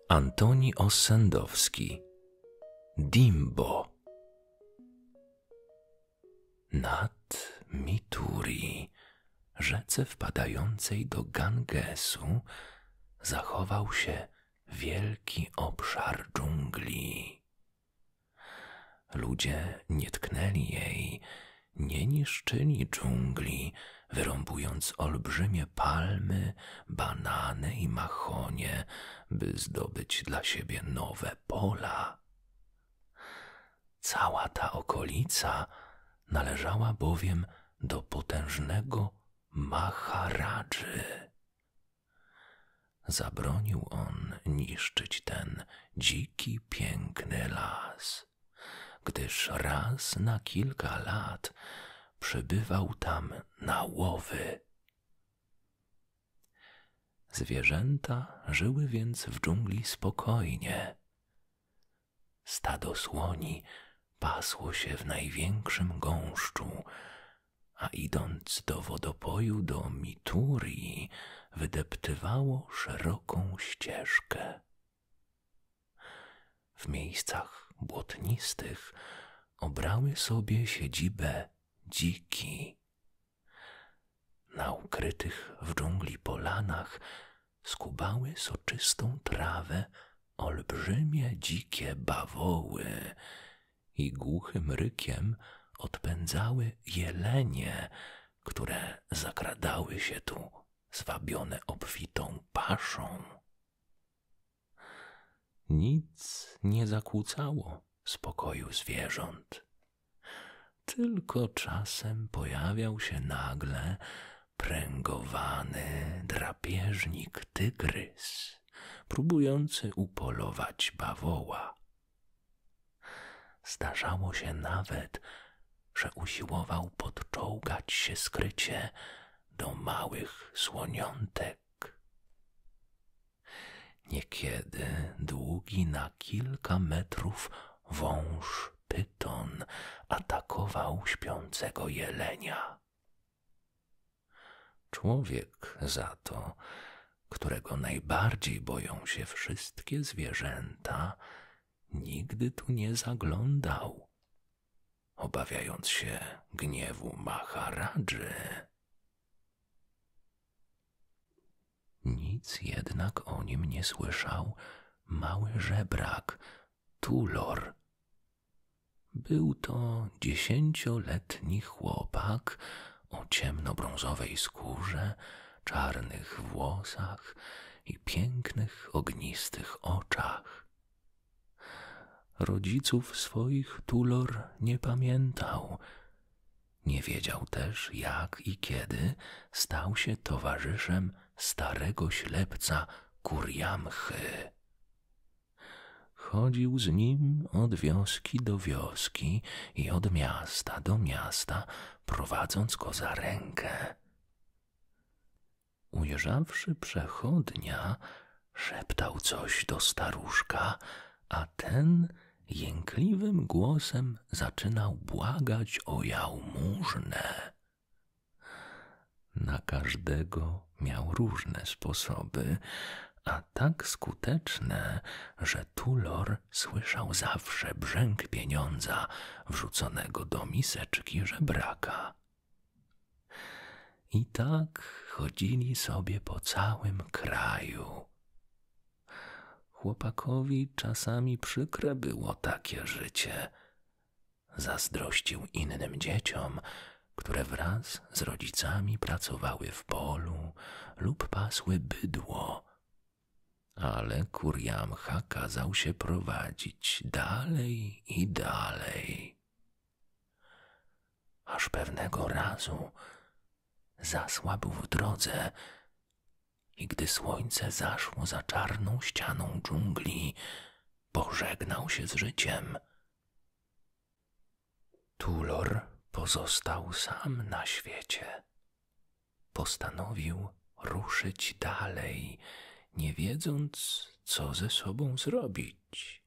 Antoni Ossendowski. Dimbo. Nad Mituri, rzece wpadającej do Gangesu, zachował się wielki obszar dżungli. Ludzie nie tknęli jej, nie niszczyli dżungli, wyrąbując olbrzymie palmy, banany i mahonie, by zdobyć dla siebie nowe pola. Cała ta okolica należała bowiem do potężnego Maharadży. Zabronił on niszczyć ten dziki, piękny las, gdyż raz na kilka lat przybywał tam na łowy. Zwierzęta żyły więc w dżungli spokojnie. Stado słoni pasło się w największym gąszczu, a idąc do wodopoju do Mituri, wydeptywało szeroką ścieżkę. W miejscach błotnistych obrały sobie siedzibę dziki. Na ukrytych w dżungli polanach skubały soczystą trawę olbrzymie dzikie bawoły i głuchym rykiem odpędzały jelenie, które zakradały się tu zwabione obfitą paszą. Nic nie zakłócało spokoju zwierząt. Tylko czasem pojawiał się nagle pręgowany drapieżnik tygrys, próbujący upolować bawoła. Zdarzało się nawet, że usiłował podczołgać się skrycie do małych słoniątek. Niekiedy długi na kilka metrów wąż pyton atakował śpiącego jelenia. Człowiek za to, którego najbardziej boją się wszystkie zwierzęta, nigdy tu nie zaglądał, obawiając się gniewu Maharadży. Nic jednak o nim nie słyszał mały żebrak Tulor. Był to 10-letni chłopak o ciemnobrązowej skórze, czarnych włosach i pięknych, ognistych oczach. Rodziców swoich Tulor nie pamiętał. Nie wiedział też, jak i kiedy stał się towarzyszem starego ślepca Kuriamchy. Chodził z nim od wioski do wioski i od miasta do miasta, prowadząc go za rękę. Ujrzawszy przechodnia, szeptał coś do staruszka, a ten jękliwym głosem zaczynał błagać o jałmużnę. Na każdego miał różne sposoby, a tak skuteczne, że Tulor słyszał zawsze brzęk pieniądza wrzuconego do miseczki żebraka. I tak chodzili sobie po całym kraju. Chłopakowi czasami przykre było takie życie. Zazdrościł innym dzieciom, które wraz z rodzicami pracowały w polu lub pasły bydło. Ale Kuriamcha kazał się prowadzić dalej i dalej. Aż pewnego razu zasłabł w drodze i gdy słońce zaszło za czarną ścianą dżungli, pożegnał się z życiem. Tulor pozostał sam na świecie. Postanowił ruszyć dalej, nie wiedząc, co ze sobą zrobić.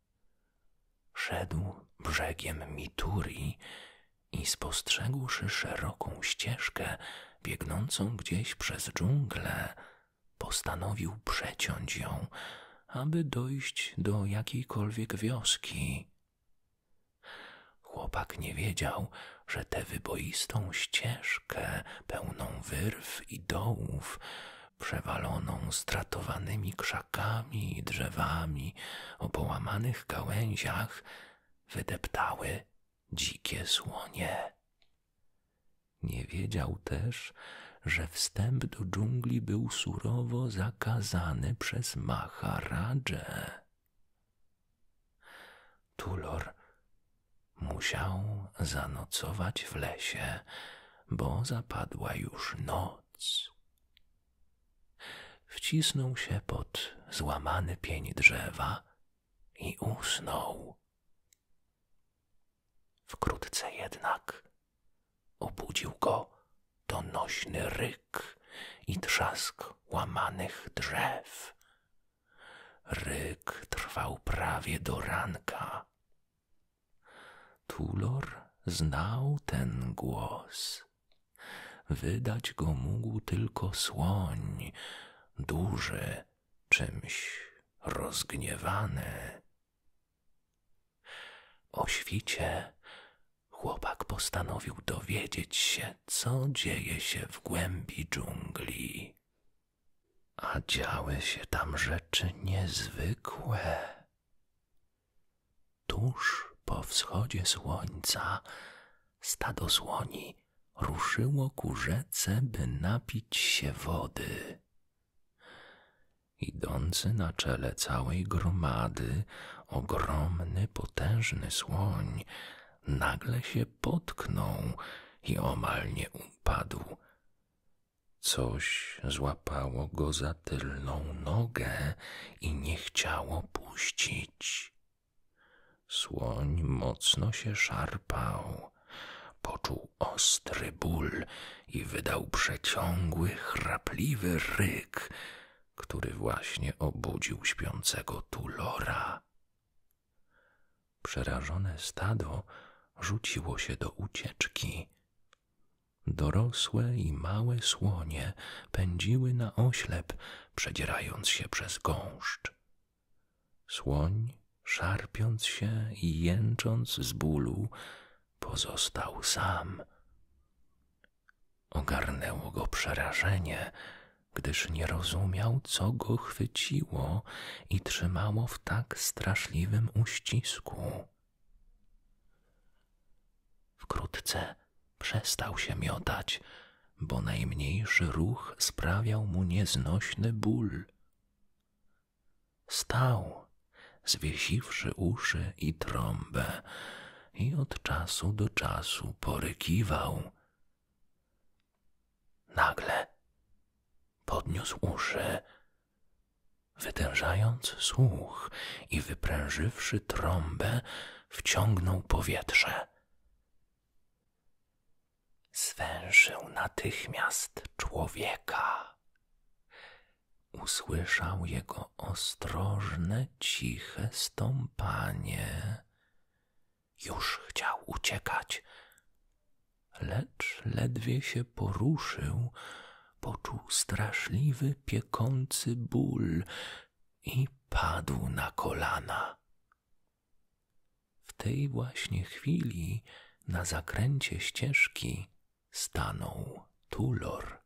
Szedł brzegiem Mituri i spostrzegłszy szeroką ścieżkę biegnącą gdzieś przez dżunglę, postanowił przeciąć ją, aby dojść do jakiejkolwiek wioski. Chłopak nie wiedział, że tę wyboistą ścieżkę, pełną wyrw i dołów, przewaloną stratowanymi krzakami i drzewami o połamanych gałęziach, wydeptały dzikie słonie. Nie wiedział też, że wstęp do dżungli był surowo zakazany przez Maharadżę. Tulor musiał zanocować w lesie, bo zapadła już noc. Wcisnął się pod złamany pień drzewa i usnął. Wkrótce jednak obudził go donośny ryk i trzask łamanych drzew. Ryk trwał prawie do ranka. Tulor znał ten głos. Wydać go mógł tylko słoń, duży, czymś rozgniewany. O świcie chłopak postanowił dowiedzieć się, co dzieje się w głębi dżungli. A działy się tam rzeczy niezwykłe. Tuż po wschodzie słońca stado słoni ruszyło ku rzece, by napić się wody. Idący na czele całej gromady, ogromny, potężny słoń nagle się potknął i omal nie upadł. Coś złapało go za tylną nogę i nie chciało puścić. Słoń mocno się szarpał, poczuł ostry ból i wydał przeciągły, chrapliwy ryk, który właśnie obudził śpiącego Tulora. Przerażone stado rzuciło się do ucieczki. Dorosłe i małe słonie pędziły na oślep, przedzierając się przez gąszcz. Słoń, szarpiąc się i jęcząc z bólu, pozostał sam. Ogarnęło go przerażenie, gdyż nie rozumiał, co go chwyciło i trzymało w tak straszliwym uścisku. Wkrótce przestał się miotać, bo najmniejszy ruch sprawiał mu nieznośny ból. Stał, zwiesiwszy uszy i trąbę, i od czasu do czasu porykiwał. Nagle podniósł uszy, wytężając słuch i wyprężywszy trąbę, wciągnął powietrze. Zwęszył natychmiast człowieka. Usłyszał jego ostrożne, ciche stąpanie. Już chciał uciekać, lecz ledwie się poruszył, poczuł straszliwy, piekący ból i padł na kolana. W tej właśnie chwili na zakręcie ścieżki stanął Tulor.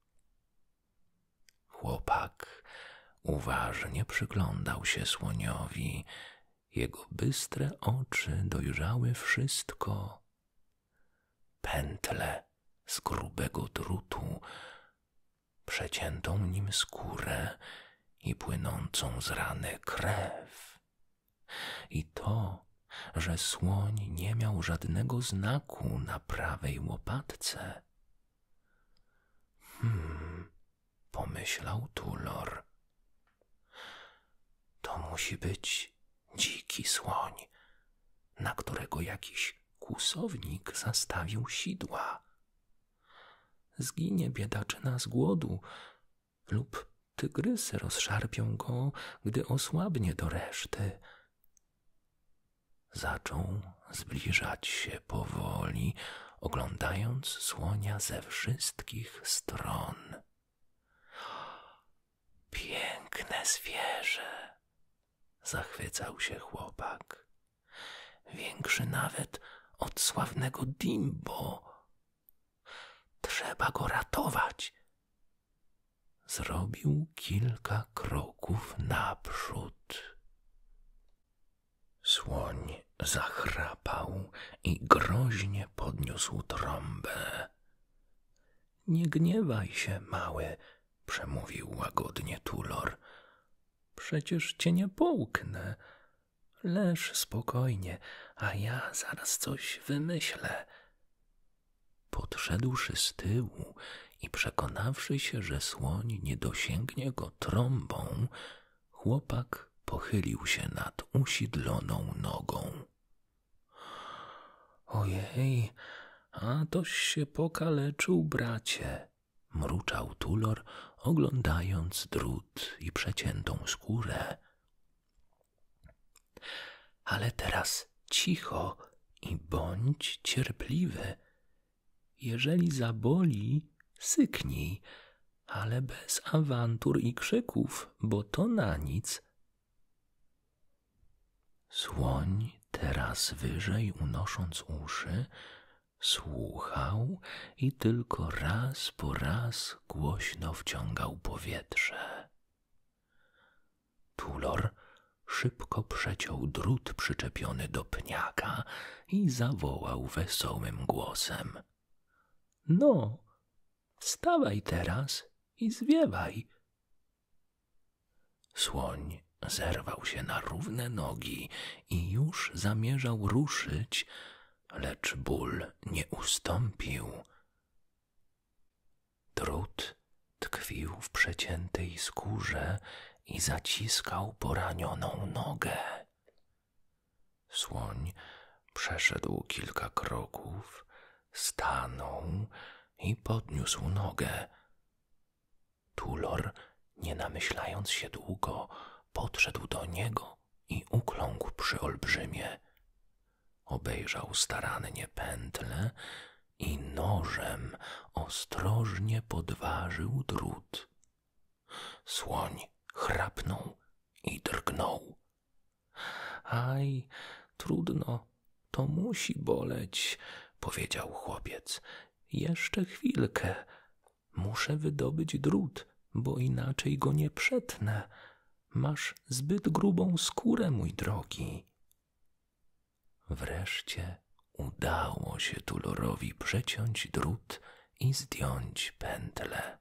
Chłopak uważnie przyglądał się słoniowi. Jego bystre oczy dojrzały wszystko. Pętle z grubego drutu, przeciętą nim skórę i płynącą z rany krew. I to, że słoń nie miał żadnego znaku na prawej łopatce. Pomyślał Tulor. To musi być dziki słoń, na którego jakiś kłusownik zastawił sidła. Zginie biedaczyna z głodu lub tygrysy rozszarpią go, gdy osłabnie do reszty. Zaczął zbliżać się powoli, oglądając słonia ze wszystkich stron. Piękne zwierzę, zachwycał się chłopak. Większy nawet od sławnego Dimbo. Trzeba go ratować. Zrobił kilka kroków naprzód. Słoń zachrapał i groźnie podniósł trąbę. Nie gniewaj się, mały, przemówił łagodnie Tulor. Przecież cię nie połknę. Leż spokojnie, a ja zaraz coś wymyślę. Podszedłszy z tyłu i przekonawszy się, że słoń nie dosięgnie go trąbą, chłopak pochylił się nad usidloną nogą. Ojej, a toś się pokaleczył, bracie, mruczał Tulor, oglądając drut i przeciętą skórę. Ale teraz cicho i bądź cierpliwy. Jeżeli zaboli, syknij, ale bez awantur i krzyków, bo to na nic. Słoń teraz wyżej unosząc uszy, słuchał i tylko raz po raz głośno wciągał powietrze. Tulor szybko przeciął drut przyczepiony do pniaka i zawołał wesołym głosem. No, wstawaj teraz i zwiewaj. Słoń zerwał się na równe nogi i już zamierzał ruszyć, lecz ból nie ustąpił. Drut tkwił w przeciętej skórze i zaciskał poranioną nogę. Słoń przeszedł kilka kroków, stanął i podniósł nogę. Tulor, nie namyślając się długo, podszedł do niego i ukląkł przy olbrzymie. Obejrzał starannie pętlę i nożem ostrożnie podważył drut. Słoń chrapnął i drgnął. Aj, trudno, to musi boleć, powiedział chłopiec. Jeszcze chwilkę. Muszę wydobyć drut, bo inaczej go nie przetnę. Masz zbyt grubą skórę, mój drogi. Wreszcie udało się Tulorowi przeciąć drut i zdjąć pętlę.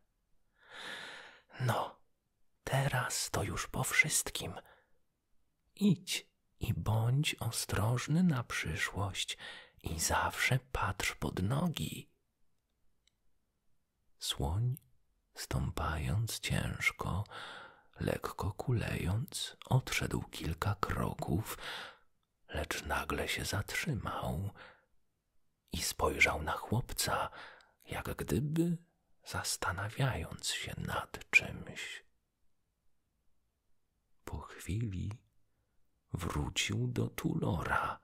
No, teraz to już po wszystkim. Idź i bądź ostrożny na przyszłość i zawsze patrz pod nogi. Słoń, stąpając ciężko, lekko kulejąc, odszedł kilka kroków, lecz nagle się zatrzymał i spojrzał na chłopca, jak gdyby zastanawiając się nad czymś. Po chwili wrócił do Tulora.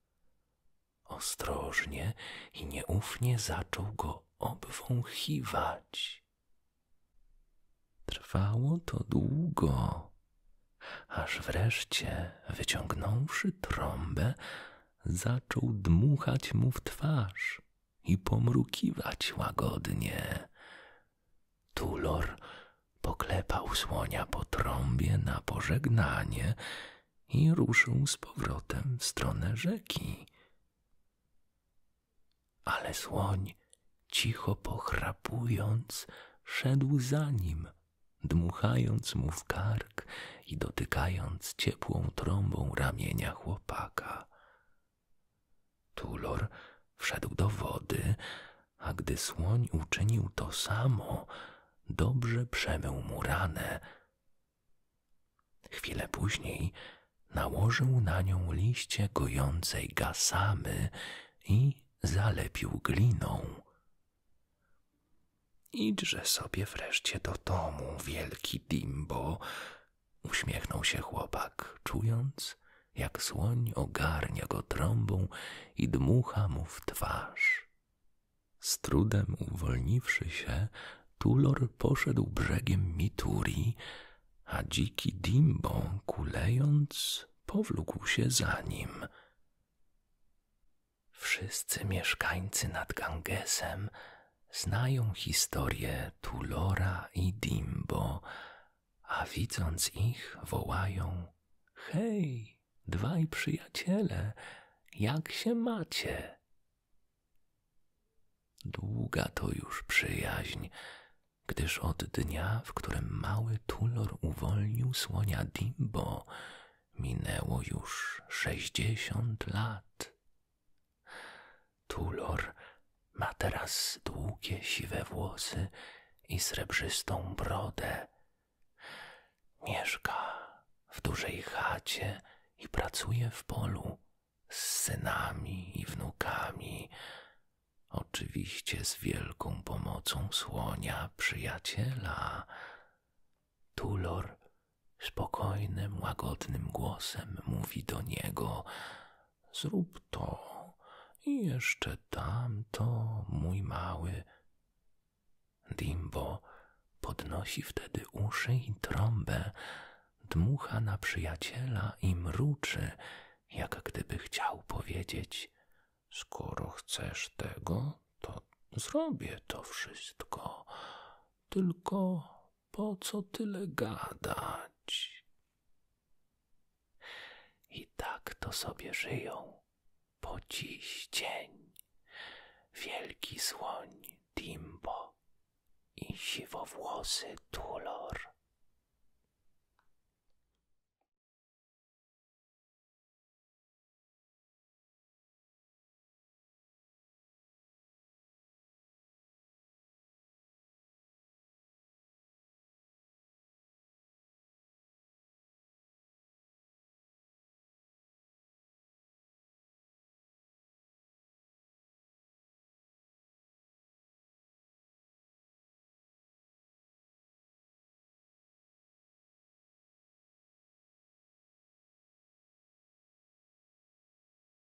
Ostrożnie i nieufnie zaczął go obwąchiwać. Trwało to długo, aż wreszcie, wyciągnąwszy trąbę, zaczął dmuchać mu w twarz i pomrukiwać łagodnie. Tulor poklepał słonia po trąbie na pożegnanie i ruszył z powrotem w stronę rzeki. Ale słoń, cicho pochrapując, szedł za nim, dmuchając mu w kark i dotykając ciepłą trąbą ramienia chłopaka. Tulor wszedł do wody, a gdy słoń uczynił to samo, dobrze przemył mu ranę. Chwilę później nałożył na nią liście gojącej gasamy i zalepił gliną. Idźże sobie wreszcie do domu, wielki Dimbo, uśmiechnął się chłopak, czując, jak słoń ogarnia go trąbą i dmucha mu w twarz. Z trudem uwolniwszy się, Tulor poszedł brzegiem Mituri, a dziki Dimbo, kulejąc, powlókł się za nim. Wszyscy mieszkańcy nad Gangesem znają historię Tulora i Dimbo, a widząc ich wołają: hej, dwaj przyjaciele, jak się macie? Długa to już przyjaźń, gdyż od dnia, w którym mały Tulor uwolnił słonia Dimbo, minęło już 60 lat. Tulor ma teraz długie, siwe włosy i srebrzystą brodę. Mieszka w dużej chacie i pracuje w polu z synami i wnukami. Oczywiście z wielką pomocą słonia przyjaciela. Tulor spokojnym, łagodnym głosem mówi do niego: zrób to i jeszcze tamto, mój mały. Dimbo podnosi wtedy uszy i trąbę, dmucha na przyjaciela i mruczy, jak gdyby chciał powiedzieć: skoro chcesz tego, to zrobię to wszystko. Tylko po co tyle gadać? I tak to sobie żyją po dziś dzień. Wielki słoń Dimbo i siwowłosy Tulor.